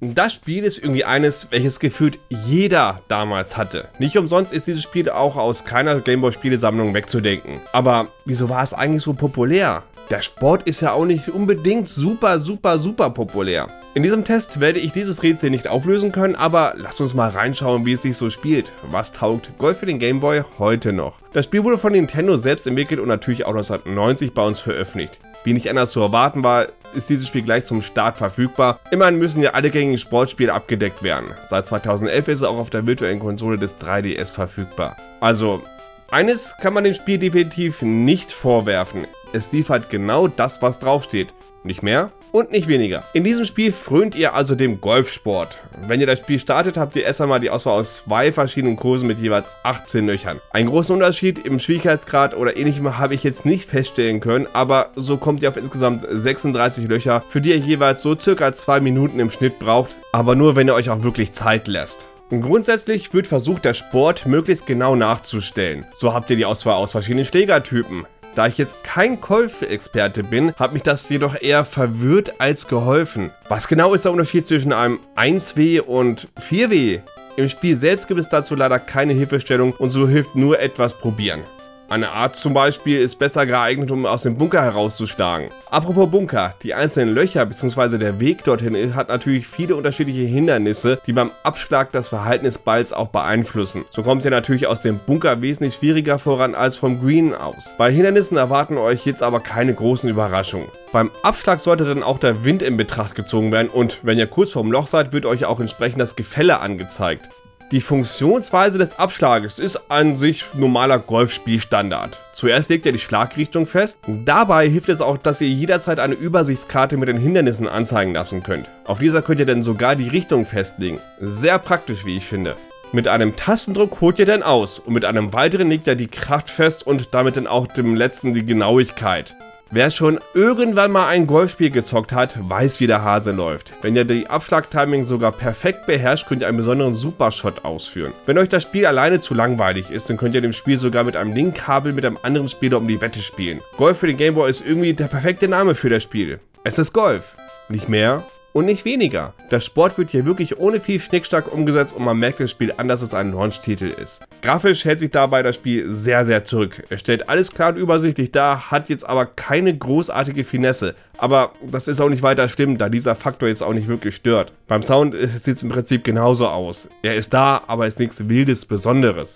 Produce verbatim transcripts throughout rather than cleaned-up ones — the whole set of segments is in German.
Das Spiel ist irgendwie eines, welches gefühlt jeder damals hatte. Nicht umsonst ist dieses Spiel auch aus keiner Gameboy-Spielesammlung wegzudenken. Aber wieso war es eigentlich so populär? Der Sport ist ja auch nicht unbedingt super, super, super populär. In diesem Test werde ich dieses Rätsel nicht auflösen können, aber lasst uns mal reinschauen, wie es sich so spielt. Was taugt Golf für den Gameboy heute noch? Das Spiel wurde von Nintendo selbst entwickelt und natürlich auch neunzehnhundertneunzig bei uns veröffentlicht. Wie nicht anders zu erwarten war, ist dieses Spiel gleich zum Start verfügbar. Immerhin müssen ja alle gängigen Sportspiele abgedeckt werden. Seit zweitausendelf ist es auch auf der virtuellen Konsole des drei D S verfügbar. Also, eines kann man dem Spiel definitiv nicht vorwerfen. Es liefert genau das, was draufsteht. Nicht mehr und nicht weniger. In diesem Spiel frönt ihr also dem Golfsport. Wenn ihr das Spiel startet, habt ihr erst einmal die Auswahl aus zwei verschiedenen Kursen mit jeweils achtzehn Löchern. Einen großen Unterschied im Schwierigkeitsgrad oder ähnlichem habe ich jetzt nicht feststellen können, aber so kommt ihr auf insgesamt sechsunddreißig Löcher, für die ihr jeweils so circa zwei Minuten im Schnitt braucht, aber nur wenn ihr euch auch wirklich Zeit lässt. Grundsätzlich wird versucht, der Sport möglichst genau nachzustellen. So habt ihr die Auswahl aus verschiedenen Schlägertypen. Da ich jetzt kein Golf-Experte bin, hat mich das jedoch eher verwirrt als geholfen. Was genau ist der Unterschied zwischen einem eins W und vier W? Im Spiel selbst gibt es dazu leider keine Hilfestellung und so hilft nur etwas probieren. Eine Art zum Beispiel ist besser geeignet, um aus dem Bunker herauszuschlagen. Apropos Bunker, die einzelnen Löcher bzw. der Weg dorthin hat natürlich viele unterschiedliche Hindernisse, die beim Abschlag das Verhalten des Balls auch beeinflussen. So kommt ihr natürlich aus dem Bunker wesentlich schwieriger voran als vom Green aus. Bei Hindernissen erwarten euch jetzt aber keine großen Überraschungen. Beim Abschlag sollte dann auch der Wind in Betracht gezogen werden und wenn ihr kurz vorm Loch seid, wird euch auch entsprechend das Gefälle angezeigt. Die Funktionsweise des Abschlages ist an sich normaler Golfspielstandard. Zuerst legt ihr die Schlagrichtung fest. Dabei hilft es auch, dass ihr jederzeit eine Übersichtskarte mit den Hindernissen anzeigen lassen könnt. Auf dieser könnt ihr dann sogar die Richtung festlegen. Sehr praktisch, wie ich finde. Mit einem Tastendruck holt ihr dann aus und mit einem weiteren legt ihr die Kraft fest und damit dann auch dem letzten die Genauigkeit. Wer schon irgendwann mal ein Golfspiel gezockt hat, weiß, wie der Hase läuft. Wenn ihr die Abschlagtiming sogar perfekt beherrscht, könnt ihr einen besonderen Supershot ausführen. Wenn euch das Spiel alleine zu langweilig ist, dann könnt ihr dem Spiel sogar mit einem Linkkabel mit einem anderen Spieler um die Wette spielen. Golf für den Gameboy ist irgendwie der perfekte Name für das Spiel. Es ist Golf. Nicht mehr und nicht weniger. Der Sport wird hier wirklich ohne viel Schnickschnack umgesetzt und man merkt das Spiel an, dass es ein Launch-Titel ist. Grafisch hält sich dabei das Spiel sehr, sehr zurück. Es stellt alles klar und übersichtlich dar, hat jetzt aber keine großartige Finesse. Aber das ist auch nicht weiter schlimm, da dieser Faktor jetzt auch nicht wirklich stört. Beim Sound sieht es im Prinzip genauso aus. Er ist da, aber ist nichts Wildes, Besonderes.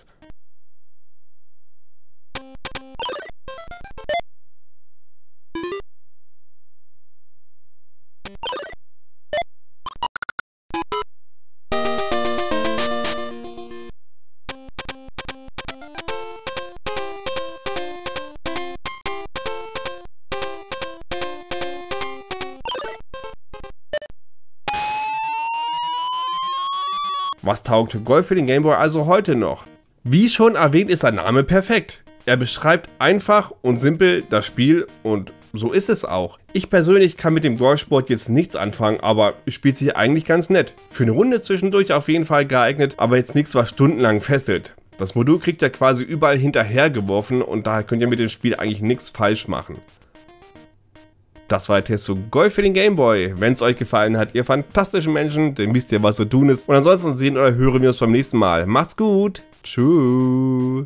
Was taugt Golf für den Gameboy also heute noch? Wie schon erwähnt, ist der Name perfekt. Er beschreibt einfach und simpel das Spiel und so ist es auch. Ich persönlich kann mit dem Golfsport jetzt nichts anfangen, aber es spielt sich eigentlich ganz nett. Für eine Runde zwischendurch auf jeden Fall geeignet, aber jetzt nichts, was stundenlang fesselt. Das Modul kriegt ihr quasi überall hinterher geworfen und daher könnt ihr mit dem Spiel eigentlich nichts falsch machen. Das war der Test zu Golf für den Gameboy. Wenn es euch gefallen hat, ihr fantastischen Menschen, dann wisst ihr, was zu tun ist. Und ansonsten sehen oder hören wir uns beim nächsten Mal. Macht's gut. Tschüss.